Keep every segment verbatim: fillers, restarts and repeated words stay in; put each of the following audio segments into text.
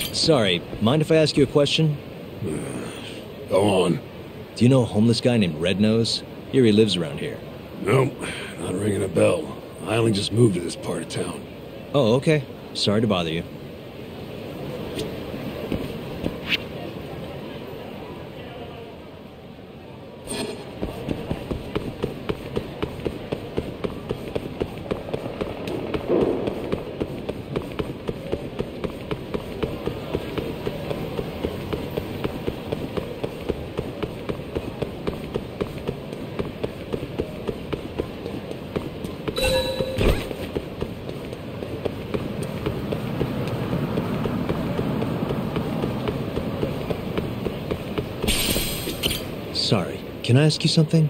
Sorry, mind if I ask you a question? Go on. Do you know a homeless guy named Red Nose? Here he lives around here. Nope, not ringing a bell. I only just moved to this part of town. Oh, okay. Sorry to bother you. Sorry, can I ask you something?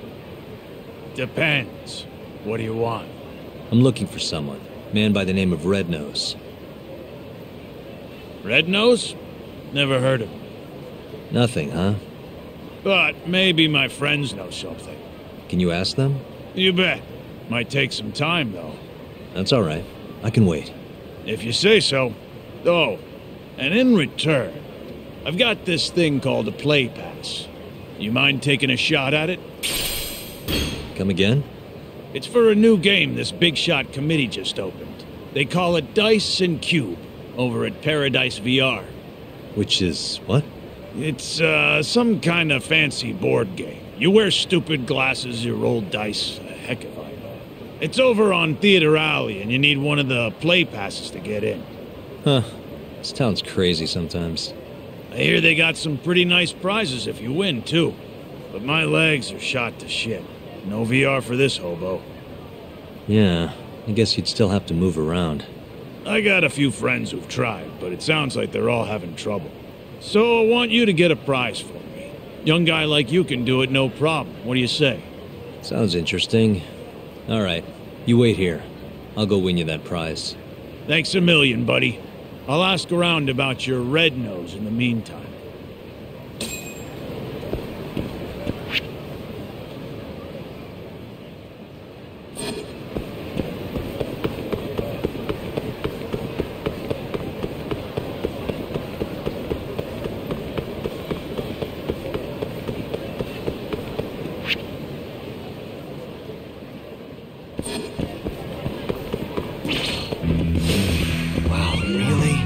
Depends. What do you want? I'm looking for someone. Man by the name of Red Nose. Red Nose? Never heard of him. Nothing, huh? But maybe my friends know something. Can you ask them? You bet. Might take some time, though. That's all right. I can wait. If you say so. Oh, and in return, I've got this thing called a play pass. You mind taking a shot at it? Come again? It's for a new game this big shot committee just opened. They call it Dice and Cube, over at Paradise V R. Which is what? It's, uh, some kind of fancy board game. You wear stupid glasses, you roll dice. Heck if I know. It's over on Theater Alley, and you need one of the play passes to get in. Huh. This town's crazy sometimes. I hear they got some pretty nice prizes if you win, too. But my legs are shot to shit. No V R for this hobo. Yeah, I guess you'd still have to move around. I got a few friends who've tried, but it sounds like they're all having trouble. So I want you to get a prize for me. Young guy like you can do it no problem. What do you say? Sounds interesting. All right, you wait here. I'll go win you that prize. Thanks a million, buddy. I'll ask around about your Red Nose in the meantime. Wow, really?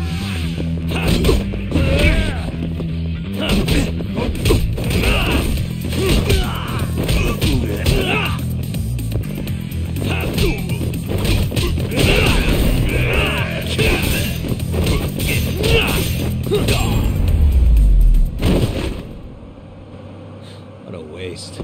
What a waste.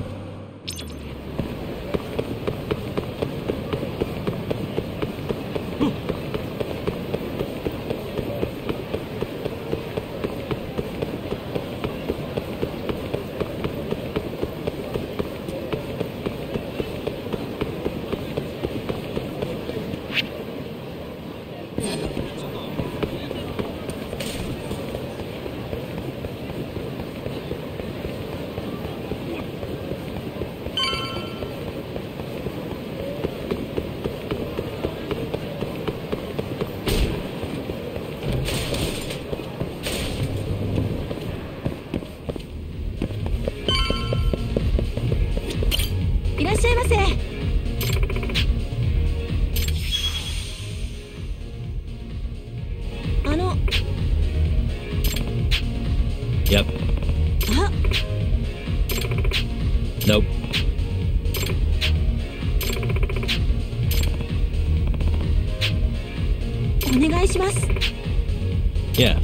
Yep. Huh? Nope. Yeah.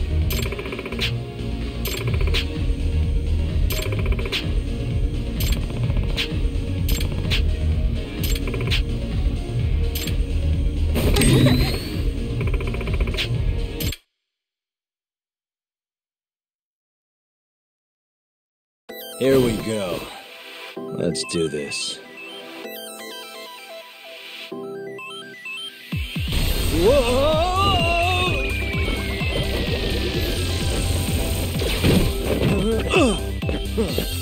Here we go. Let's do this. Whoa!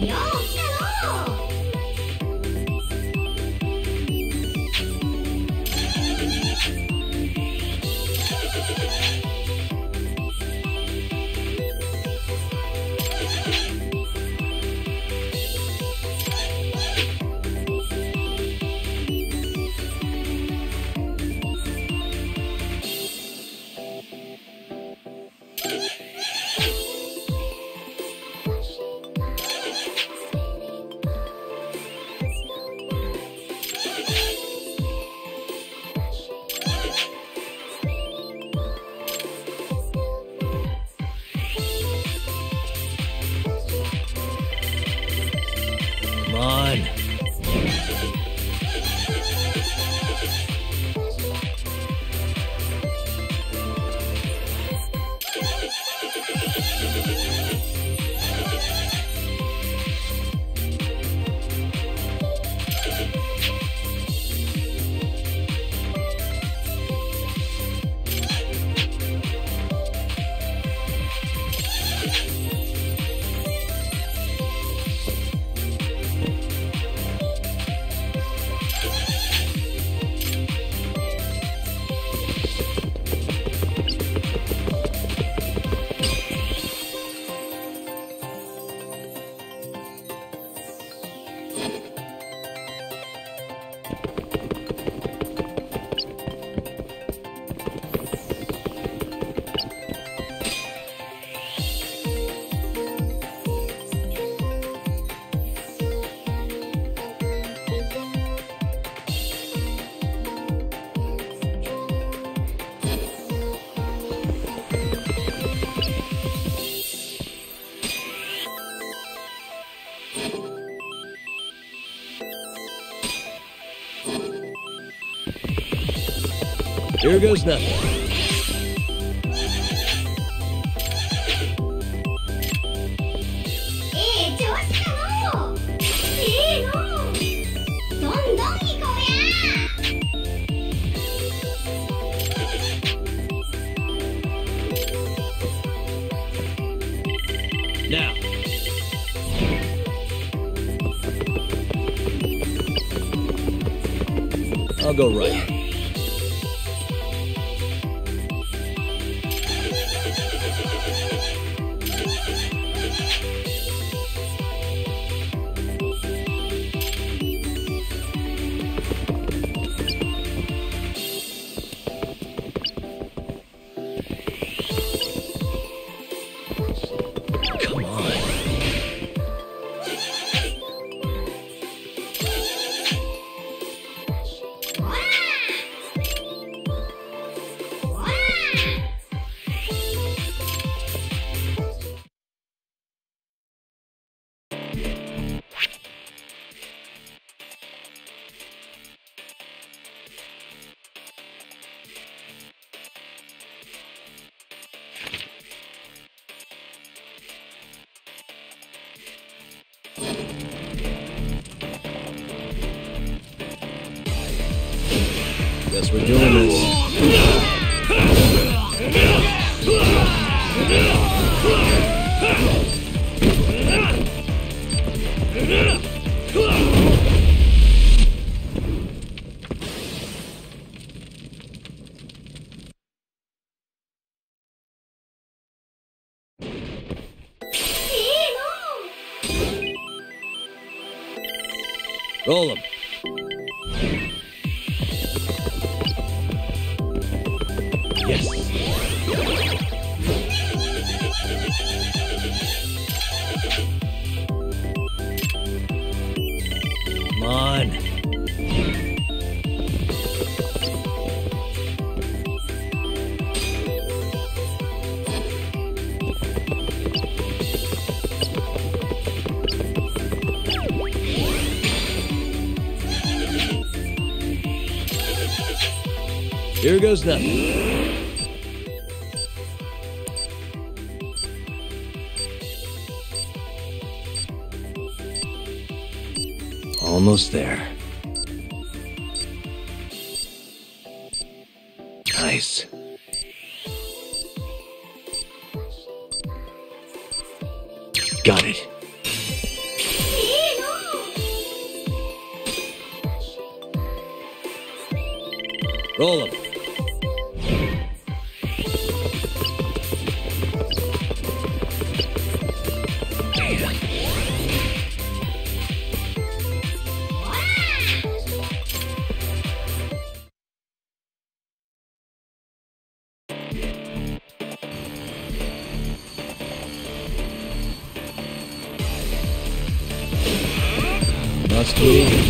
Come on. Here goes nothing. どんどん行こうや。 Now. I'll go right. Guess we're doing this. Roll them. Yes. Come on. Here goes nothing. Almost there. Nice. Got it. Roll him. Must we?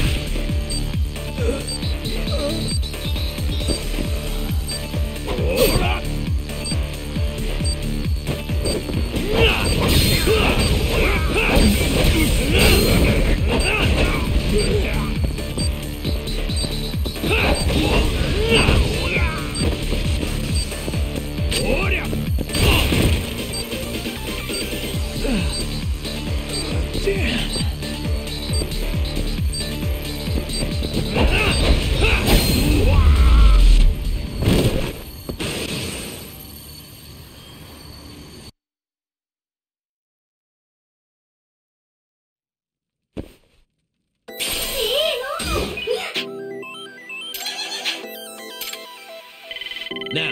Now.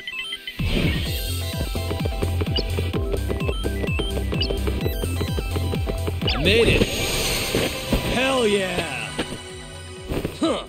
I made it. Hell yeah. Huh.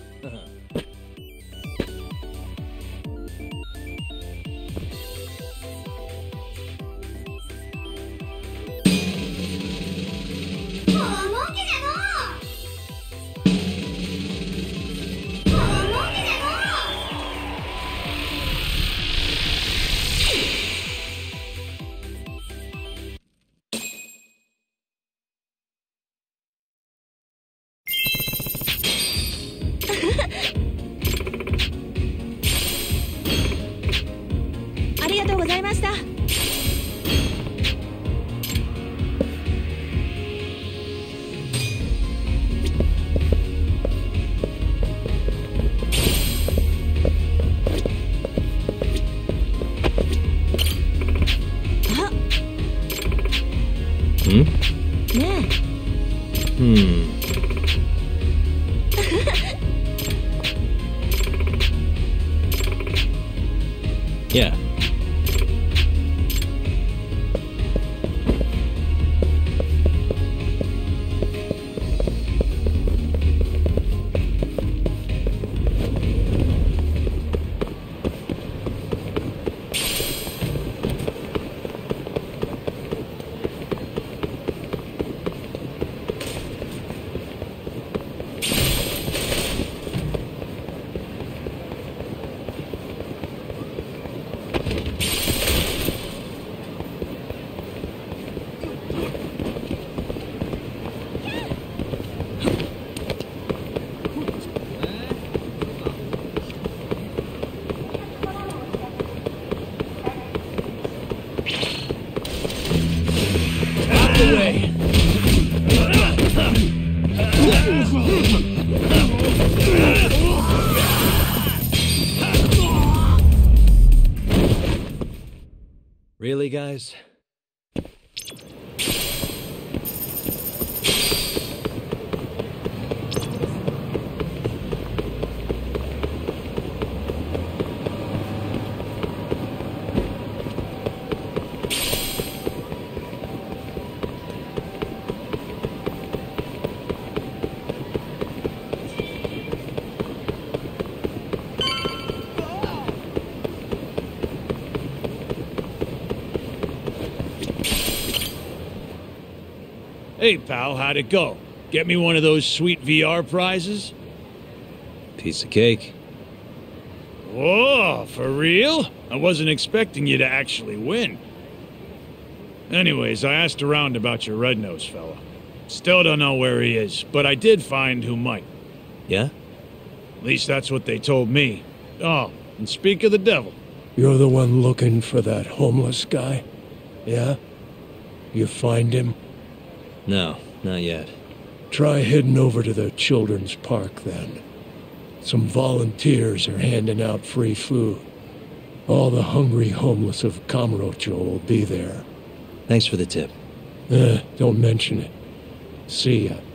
Hmm? Yeah. Hmm. Yeah. Away. Really, guys? Hey, pal, how'd it go? Get me one of those sweet V R prizes? Piece of cake. Whoa, for real? I wasn't expecting you to actually win. Anyways, I asked around about your red-nosed fella. Still don't know where he is, but I did find who might. Yeah? At least that's what they told me. Oh, and speak of the devil. You're the one looking for that homeless guy? Yeah? You find him? No, not yet. Try heading over to the children's park, then. Some volunteers are handing out free food. All the hungry homeless of Kamurocho will be there. Thanks for the tip. Eh, don't mention it. See ya.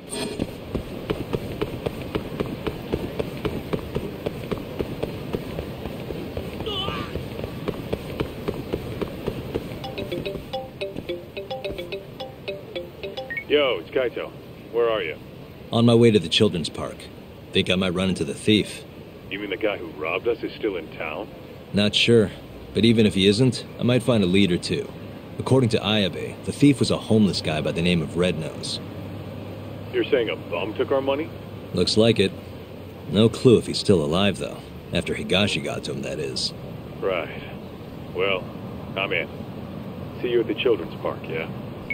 Yo, it's Kaito. Where are you? On my way to the children's park. Think I might run into the thief. You mean the guy who robbed us is still in town? Not sure, but even if he isn't, I might find a lead or two. According to Ayabe, the thief was a homeless guy by the name of Red Nose. You're saying a bum took our money? Looks like it. No clue if he's still alive, though. After Higashi got to him, that is. Right. Well, I'm in. See you at the children's park, yeah?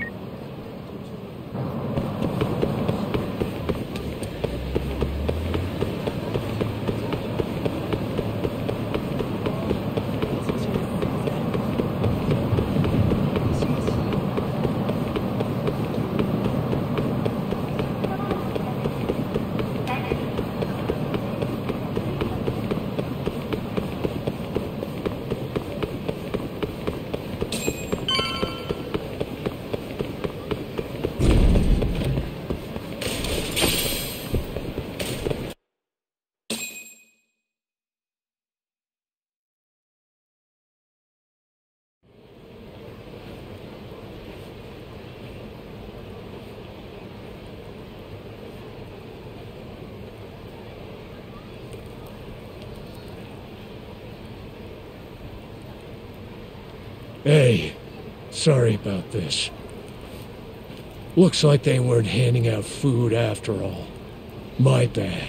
Hey, sorry about this. Looks like they weren't handing out food after all. My bad.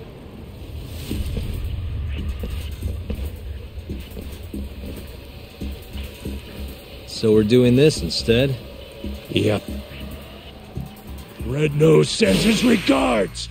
So we're doing this instead? Yep. Red Nose sends his regards!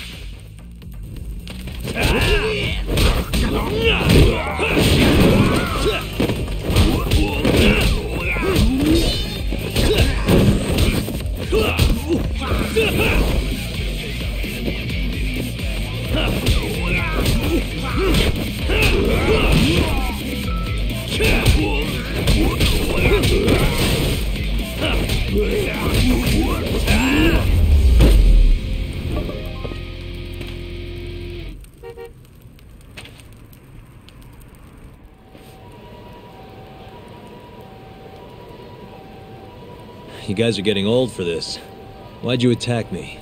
You guys are getting old for this. Why'd you attack me?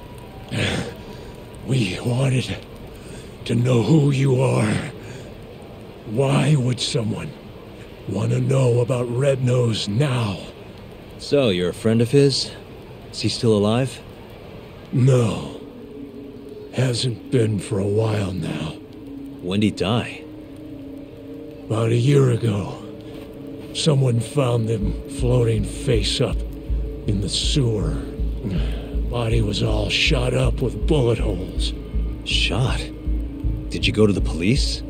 We wanted to know who you are. Why would someone want to know about Red Nose now? So, you're a friend of his? Is he still alive? No. Hasn't been for a while now. When'd he die? About a year ago. Someone found them floating face up in the sewer. Body was all shot up with bullet holes. Shot? Did you go to the police?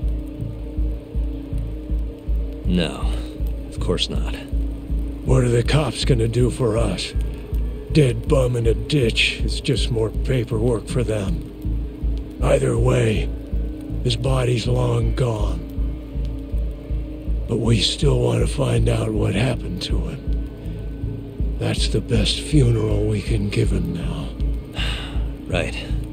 No, of course not. What are the cops gonna do for us? Dead bum in a ditch is just more paperwork for them. Either way, his body's long gone. But we still want to find out what happened to him. That's the best funeral we can give him now. Right.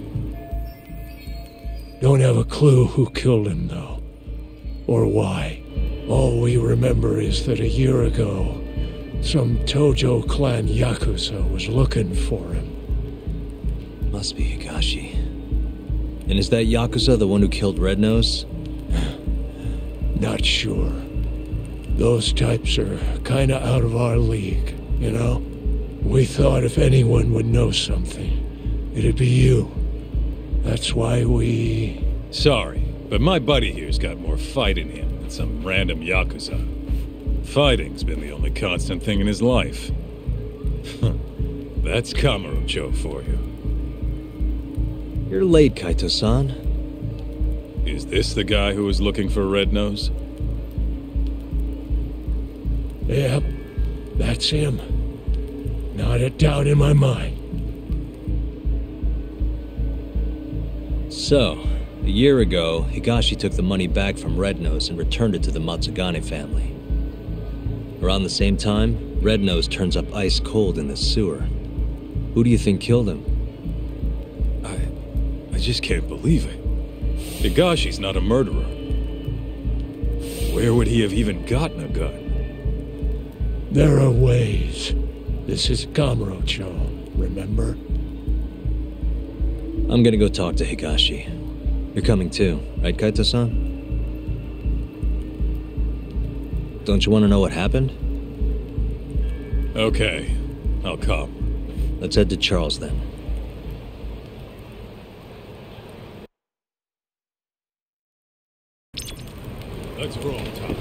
Don't have a clue who killed him, though. Or why. All we remember is that a year ago, some Tojo clan Yakuza was looking for him. Must be Higashi. And is that Yakuza the one who killed Red Nose? Not sure. Those types are kinda out of our league, you know? We thought if anyone would know something, it'd be you. That's why we... Sorry, but my buddy here's got more fight in him than some random Yakuza. Fighting's been the only constant thing in his life. That's Kamurocho for you. You're late, Kaito-san. Is this the guy who was looking for Red Nose? Yep, that's him. Not a doubt in my mind. So, a year ago, Higashi took the money back from Red Nose and returned it to the Matsugane family. Around the same time, Red Nose turns up ice cold in the sewer. Who do you think killed him? just can't believe it. Higashi's not a murderer. Where would he have even gotten a gun? There are ways. This is Kamurocho, remember? I'm gonna go talk to Higashi. You're coming too, right, Kaito-san? Don't you want to know what happened? Okay, I'll come. Let's head to Charles then. Let's roll, Tom.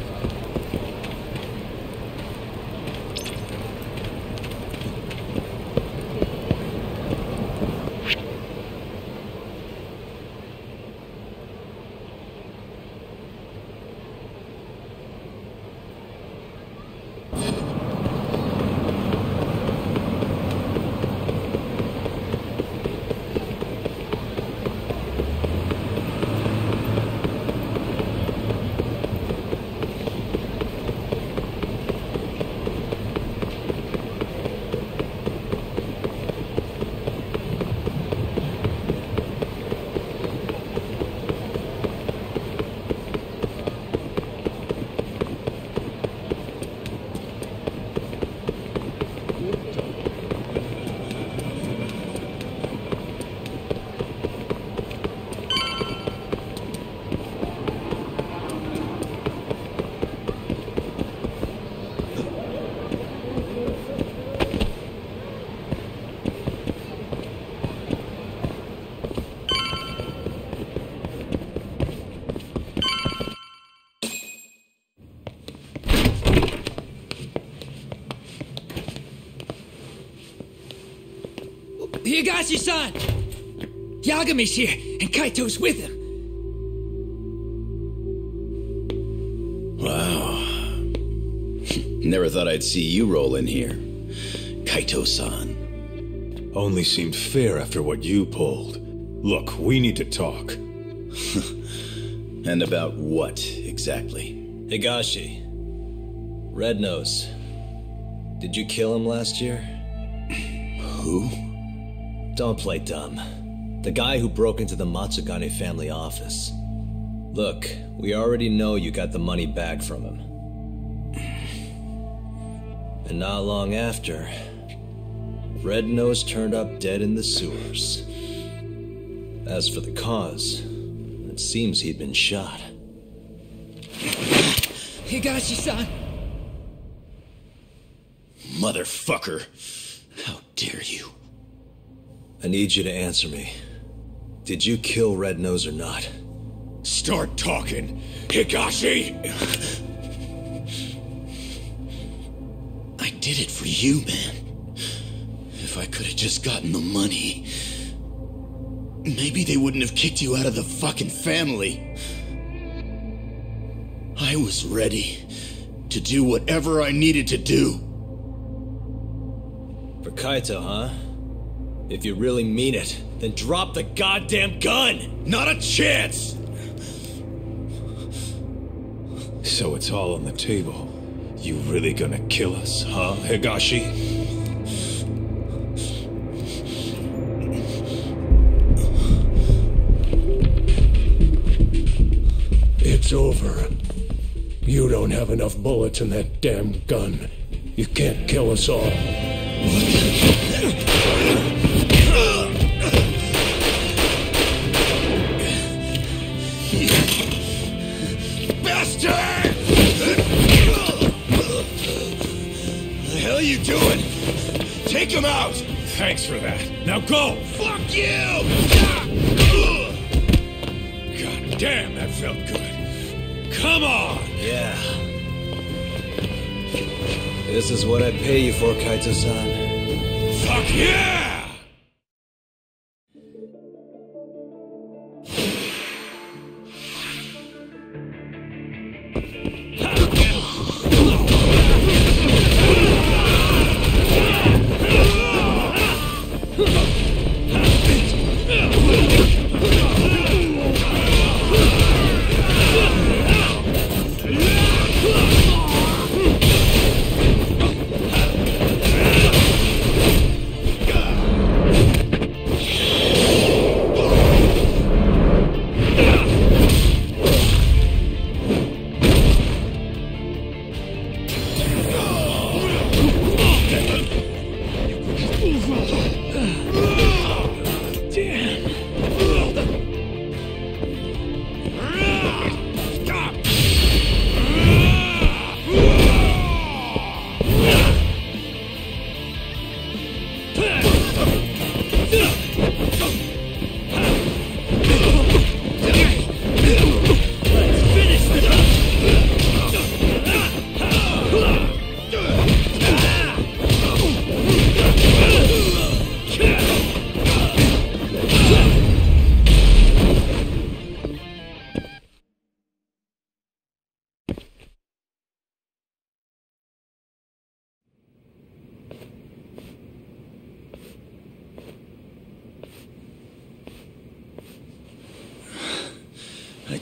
Higashi-san! Yagami's here, and Kaito's with him. Wow. Never thought I'd see you roll in here. Kaito-san. Only seemed fair after what you pulled. Look, we need to talk. And about what, exactly? Higashi. Red Nose. Did you kill him last year? Who? Don't play dumb. The guy who broke into the Matsugane family office. Look, we already know you got the money back from him. And not long after, Red Nose turned up dead in the sewers. As for the cause, it seems he'd been shot. Higashi-san! Motherfucker! How dare you? I need you to answer me. Did you kill Red Nose or not? Start talking, Higashi! I did it for you, man. If I could have just gotten the money, maybe they wouldn't have kicked you out of the fucking family. I was ready to do whatever I needed to do. For Kaito, huh? If you really mean it, then drop the goddamn gun! Not a chance! So it's all on the table. You really gonna kill us, huh, Higashi? It's over. You don't have enough bullets in that damn gun. You can't kill us all. Bastard! The hell are you doing? Take him out! Thanks for that. Now go! Fuck you! God damn, that felt good. Come on! Yeah. This is what I pay you for, Kaito-san. Fuck yeah!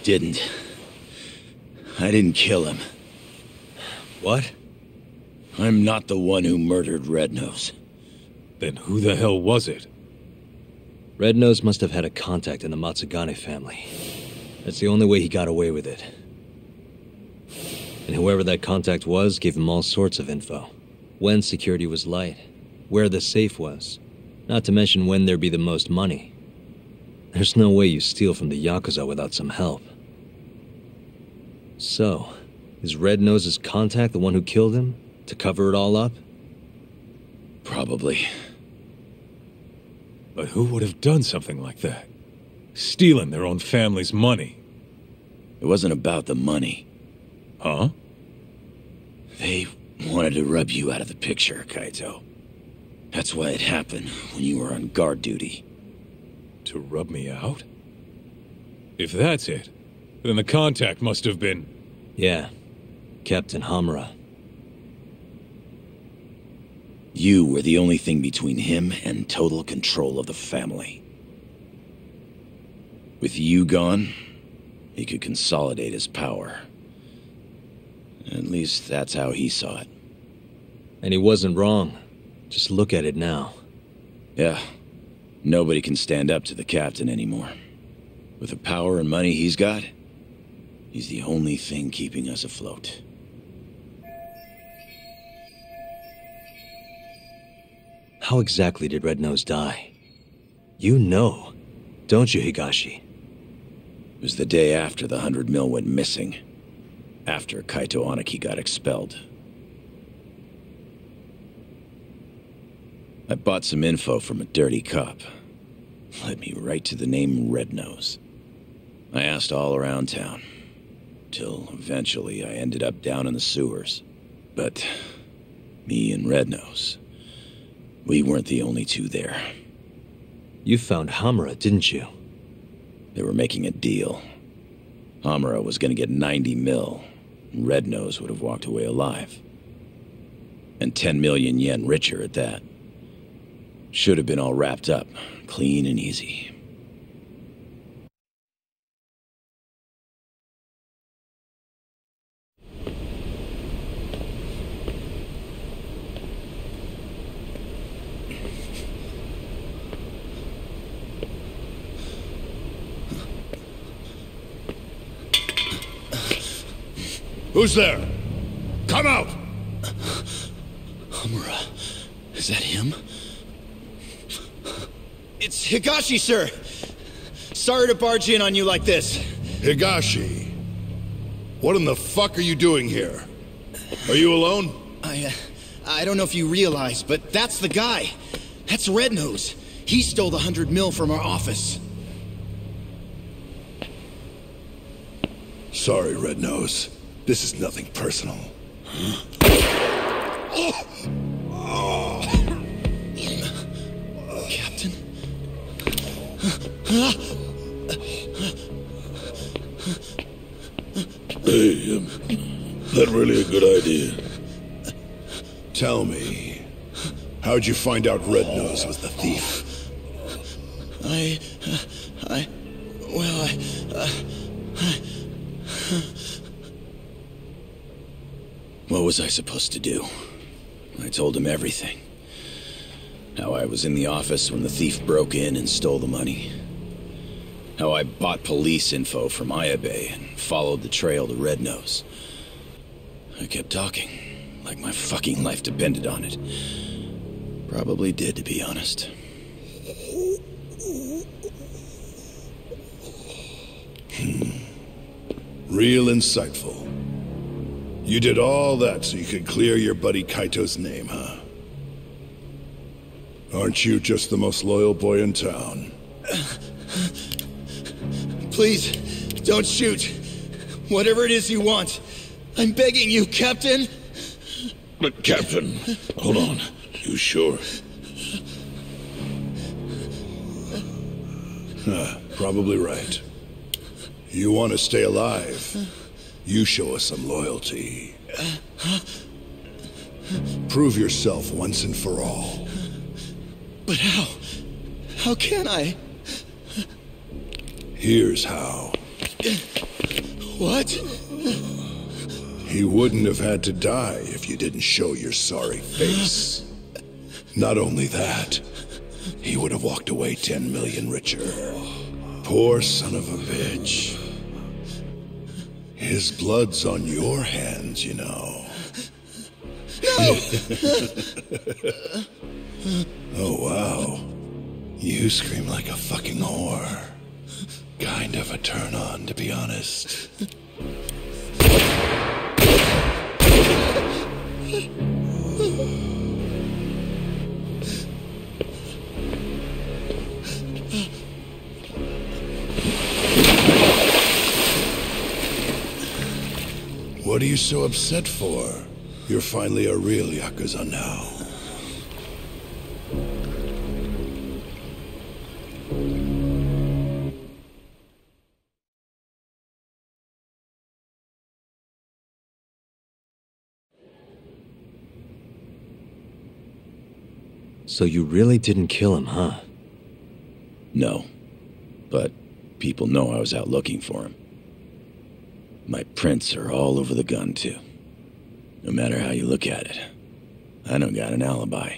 didn't. I didn't kill him. What? I'm not the one who murdered Red Nose. Then who the hell was it? Red Nose must have had a contact in the Matsugane family. That's the only way he got away with it. And whoever that contact was gave him all sorts of info. When security was light, where the safe was, not to mention when there'd be the most money. There's no way you steal from the Yakuza without some help. So, is Red Nose's contact the one who killed him, to cover it all up? Probably. But who would have done something like that? Stealing their own family's money. It wasn't about the money. Huh? They wanted to rub you out of the picture, Kaito. That's why it happened when you were on guard duty. To rub me out? If that's it, then the contact must have been... Yeah, Captain Hamura. You were the only thing between him and total control of the family. With you gone, he could consolidate his power. At least that's how he saw it. And he wasn't wrong. Just look at it now. Yeah. Nobody can stand up to the captain anymore. With the power and money he's got, he's the only thing keeping us afloat. How exactly did Red Nose die? You know, don't you, Higashi? It was the day after the hundred mil went missing. After Kaito Aniki got expelled. I bought some info from a dirty cop. Led me right to the name Red Nose. I asked all around town. Till eventually I ended up down in the sewers. But me and Red Nose, we weren't the only two there. You found Hamura, didn't you? They were making a deal. Hamura was gonna get ninety mil. And Red Nose would have walked away alive. And ten million yen richer at that. Should have been all wrapped up, clean and easy. Who's there? Come out! Hamura, is that him? It's Higashi, sir! Sorry to barge in on you like this. Higashi, what in the fuck are you doing here? Are you alone? I, uh, I don't know if you realize, but that's the guy. That's Red Nose. He stole the hundred mil from our office. Sorry, Red Nose. This is nothing personal. Captain? Hey, um, that really a good idea? Tell me, how'd you find out Red Nose was the thief? I... Uh, I... Well, I... Uh, I What was I supposed to do? I told him everything. How I was in the office when the thief broke in and stole the money. How I bought police info from Ayabe and followed the trail to Red Nose. I kept talking, like my fucking life depended on it. Probably did, to be honest. Hmm. Real insightful. You did all that so you could clear your buddy Kaito's name, huh? Aren't you just the most loyal boy in town? Please, don't shoot. Whatever it is you want. I'm begging you, Captain. But, Captain, hold on. You sure? Huh, probably right. You want to stay alive? You show us some loyalty. Prove yourself once and for all. But how? How can I? Here's how. What? He wouldn't have had to die if you didn't show your sorry face. Not only that, he would have walked away ten million richer. Poor son of a bitch. His blood's on your hands, you know. No! Oh, wow. You scream like a fucking whore. Kind of a turn on, to be honest. What are you so upset for? You're finally a real Yakuza now. So you really didn't kill him, huh? No. But people know I was out looking for him. My prints are all over the gun, too. No matter how you look at it, I don't got an alibi.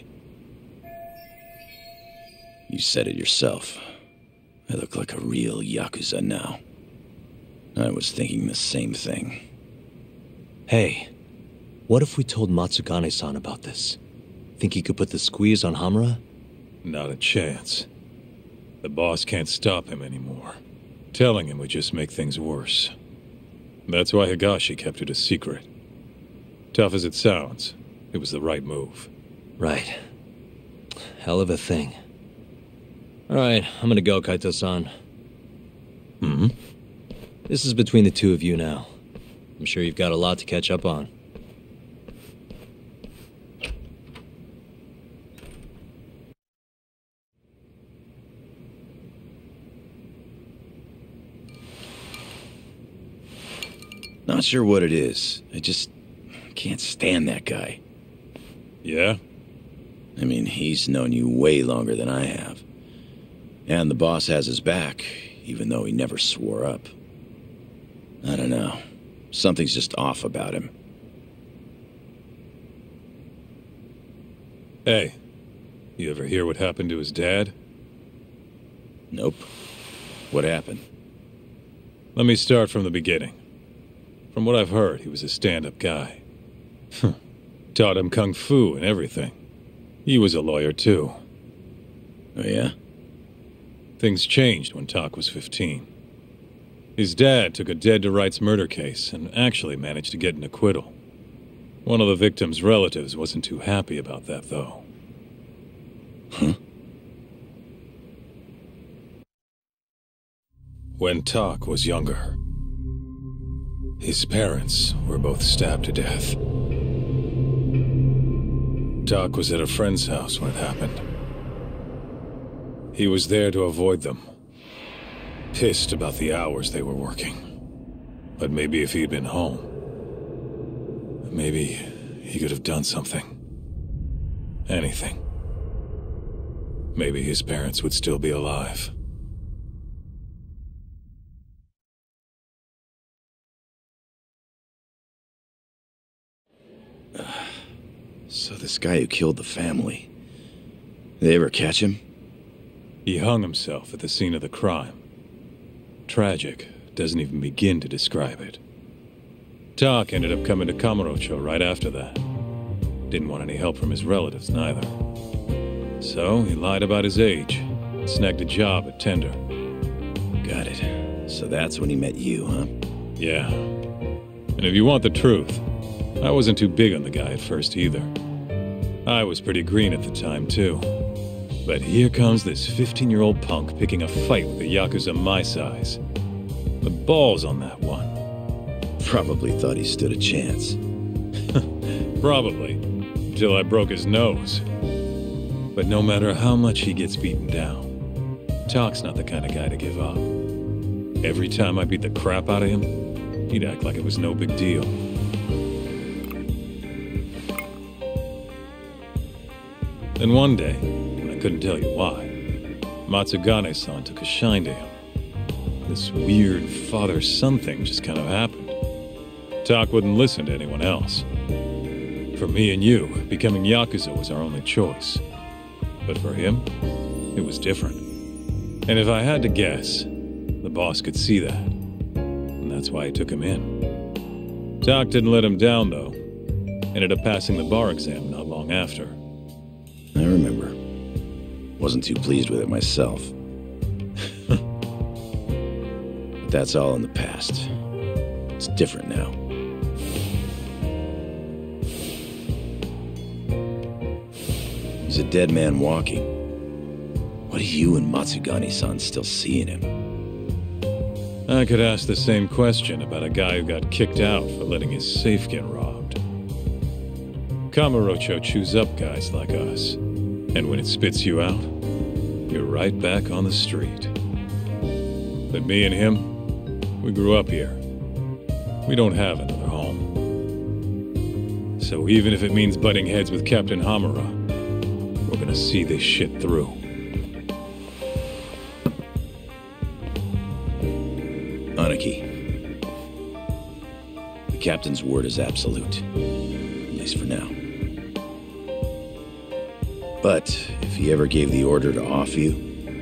You said it yourself. I look like a real Yakuza now. I was thinking the same thing. Hey, what if we told Matsugane-san about this? Think he could put the squeeze on Hamura? Not a chance. The boss can't stop him anymore. Telling him would just make things worse. That's why Higashi kept it a secret. Tough as it sounds, it was the right move. Right. Hell of a thing. Alright, I'm gonna go, Kaito-san. Hmm? This is between the two of you now. I'm sure you've got a lot to catch up on. Not sure what it is. I just can't stand that guy. Yeah? I mean, he's known you way longer than I have. And the boss has his back, even though he never swore up. I don't know. Something's just off about him. Hey, you ever hear what happened to his dad? Nope. What happened? Let me start from the beginning. From what I've heard, he was a stand-up guy. Taught him kung fu and everything. He was a lawyer, too. Oh, yeah? Things changed when Tak was fifteen. His dad took a dead-to-rights murder case and actually managed to get an acquittal. One of the victim's relatives wasn't too happy about that, though. Huh? When Tak was younger, his parents were both stabbed to death. Tak was at a friend's house when it happened. He was there to avoid them. Pissed about the hours they were working. But maybe if he'd been home, maybe he could have done something. Anything. Maybe his parents would still be alive. So this guy who killed the family, they ever catch him? He hung himself at the scene of the crime. Tragic doesn't even begin to describe it. Tak ended up coming to Kamurocho right after that. Didn't want any help from his relatives, neither. So he lied about his age, and snagged a job at Tender. Got it. So that's when he met you, huh? Yeah. And if you want the truth, I wasn't too big on the guy at first either. I was pretty green at the time, too. But here comes this fifteen-year-old punk picking a fight with a Yakuza my size. The balls on that one. Probably thought he stood a chance. Probably. Until I broke his nose. But no matter how much he gets beaten down, Tak's not the kind of guy to give up. Every time I beat the crap out of him, he'd act like it was no big deal. Then one day, when I couldn't tell you why, Matsugane-san took a shine to him. This weird father-son thing just kind of happened. Tak wouldn't listen to anyone else. For me and you, becoming Yakuza was our only choice. But for him, it was different. And if I had to guess, the boss could see that. And that's why he took him in. Tak didn't let him down, though. Ended up passing the bar exam not long after. I remember. Wasn't too pleased with it myself. But that's all in the past. It's different now. He's a dead man walking. What do you and Matsugane-san still see in him? I could ask the same question about a guy who got kicked out for letting his safe get robbed. Kamurocho chews up guys like us. And when it spits you out, you're right back on the street. But me and him, we grew up here. We don't have another home. So even if it means butting heads with Captain Hamura, we're gonna see this shit through. Aniki. The captain's word is absolute. At least for now. But if he ever gave the order to off you,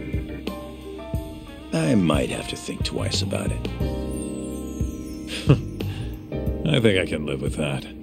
I might have to think twice about it. I think I can live with that.